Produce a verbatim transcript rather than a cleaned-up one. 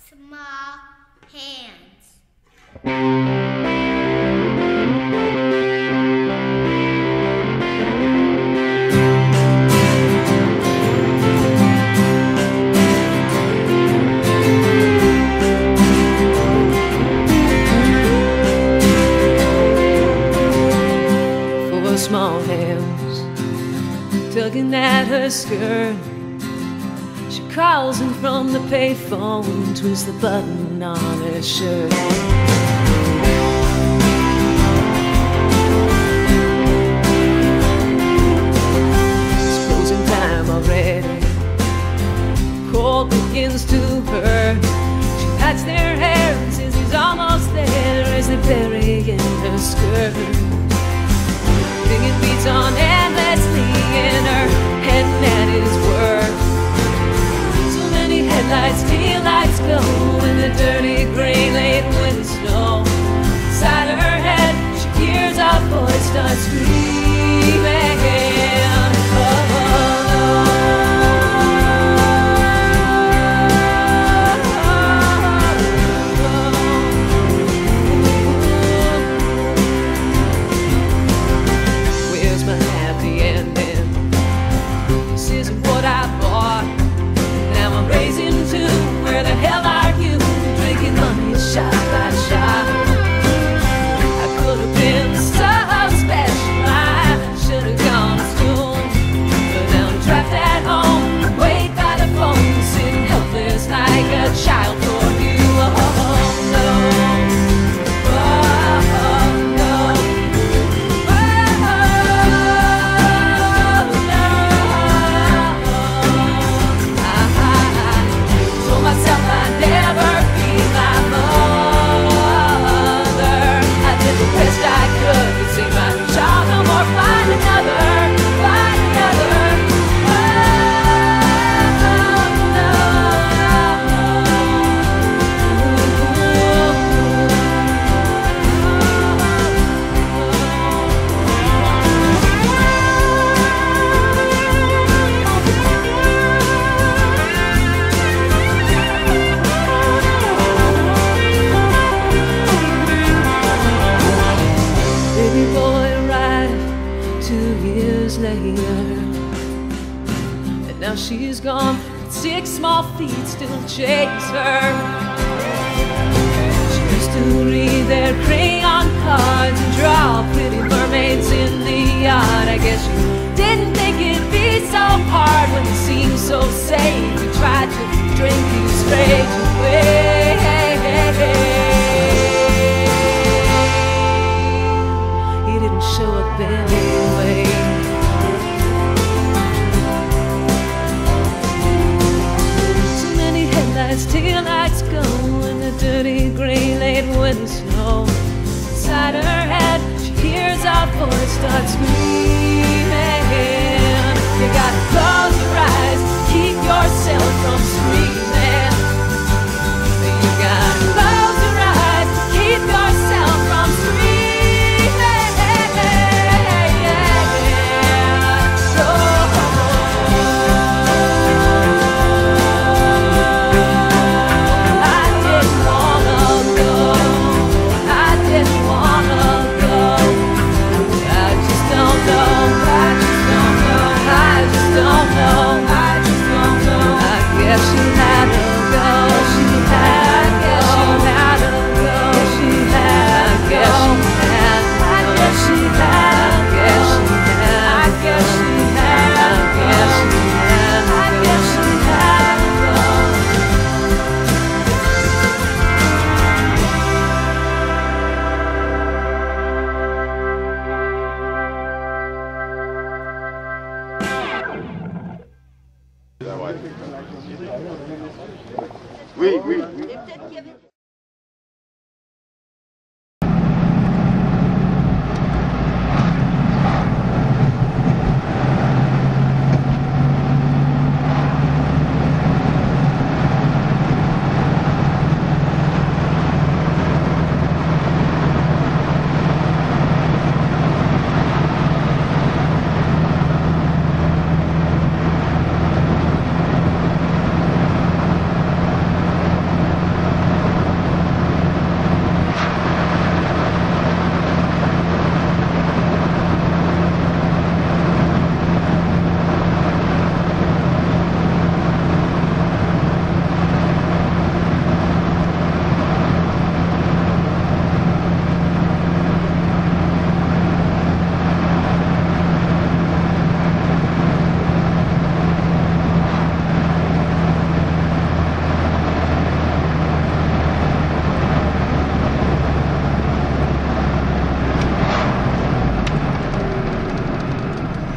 small hands. Four small hands tugging at her skirt. She calls him from the payphone, twists the button on her shirt. It's closing time already. Cold begins to hurt. She pats their hair and says he's almost there as they bury in her skirt. Singing beats on endlessly in her head, and that is work. Headlights, tail lights glow in the dirty gray late winter snow. Inside her head, she hears a voice start screaming. Where's my happy ending? This isn't what I bought. Now I'm raising to where the hell are you? Drinking money shot by shot. I could have been so special. I should have gone to school, but now I'm trapped at home, wait by the phone, sitting helpless like a child for you. Oh no, oh no, myself I'd never be my mother. I did the best I could to save my child no more. Find another, find another. Baby boy arrived two years later, and now she's gone, but six small feet still chase her. She used to read their crayon cards and draw pretty mermaids in the yard. I guess you didn't think it'd be so hard when it seemed so safe. We tried to drink you straight away. Show up anyway. Too many headlights, tail lights go in the dirty gray late winter snow. Inside her head, she hears our voice start screaming. You gotta close your eyes, keep yourself from screaming. You gotta close your eyes, keep yourself from screaming. Oui, oui.